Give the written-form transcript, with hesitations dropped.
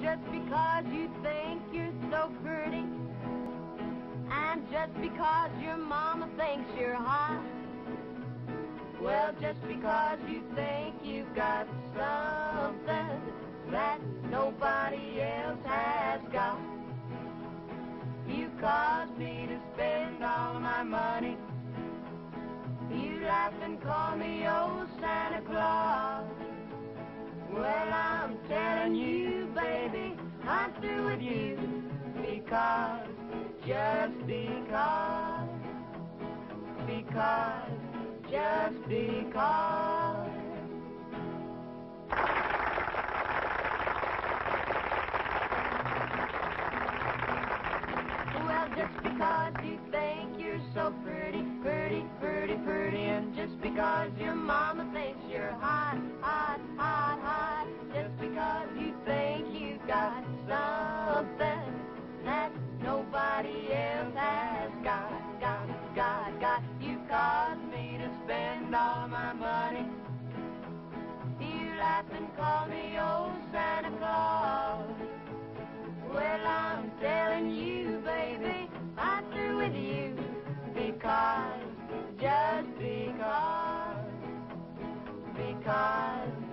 just because you think you're so pretty, and just because your mama thinks you're hot, well, just because you think you've got something that nobody else has got, you caused me to spend all my money. You laugh and call me old Santa Claus. Well, I'm telling you, baby, I'm through with you, because, just because, just because. Well, just because you think you're so pretty, and just because your mama thinks you're hot, just because you think you got something that nobody else has got, you caused me to spend all my money. You laugh and call me old Santa Claus. Well, I'm telling you, baby, I'm through with you, because, just because.